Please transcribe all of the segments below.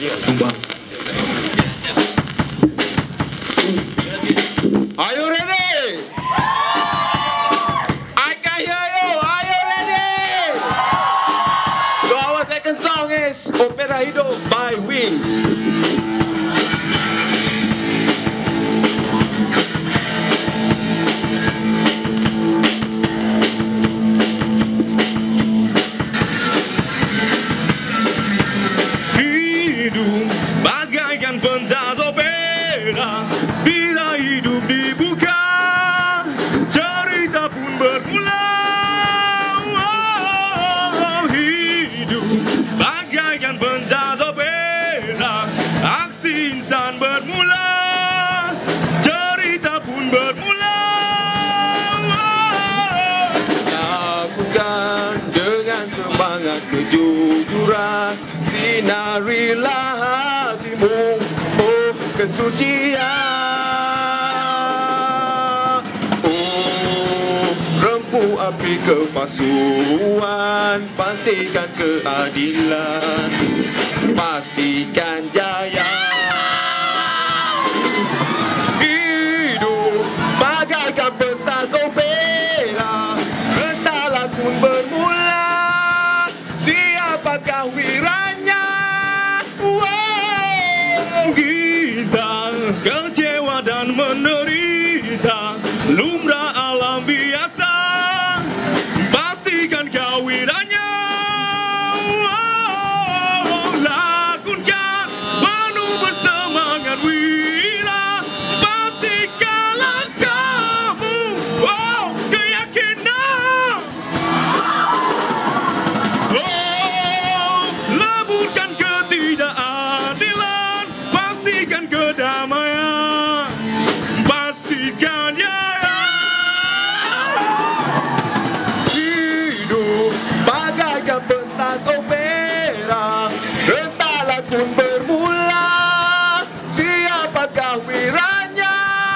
tumbang. Are you ready? I can hear you. Are you ready? So our second song is Opera Hidup by Wings. Hidup bagaikan pentas opera, bila hidup dibuka, cerita pun bermula. Hidup bagaikan pentas opera, aksi insan bermula, cerita pun bermula. Lakukan dengan semangat kejujuran, sinarilah hatimu, oh kesucian. Oh, rempu api kepalsuan, pastikan keadilan, pastikan jaya. Hidup bagaikan pentas opera, gentalah pun bermula, siapakah wiranya? Kita kecewa dan menderita, lumrah alam biasa, pastikan kau wiranya. Lakukan penuh bersemangat wira, pastikanlah kamu keyakinan. Leburkan ketidakadilan, pastikan kedamaian, pastikan jaya. Hidup bagaikan pentas opera, gentalah pun bermula, siapakah wiranya?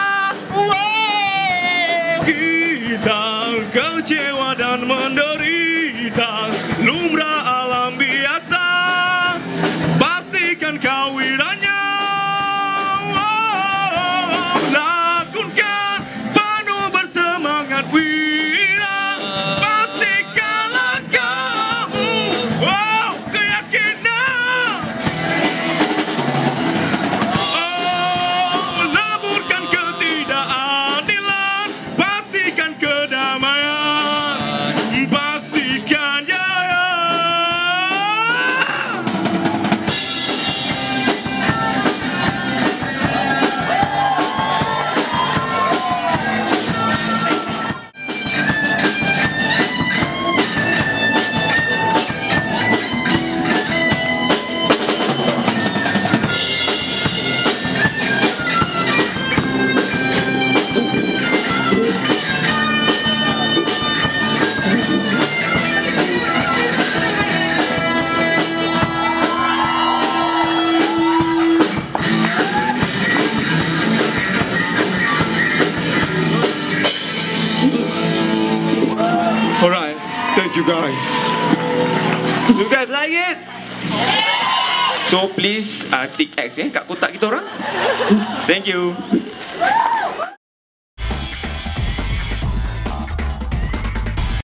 Kita kecewa dan menderita, lumrah alam biasa, pastikan kau wiranya. Lakukan penuh bersemangat wira, pastikanlah kamu keyakinan. Leburkan ketidakadilan, pastikan kedamaian, pastikan jaya. Alright, thank you guys. You guys like it? So please tick X kat kotak kita orang. Thank you.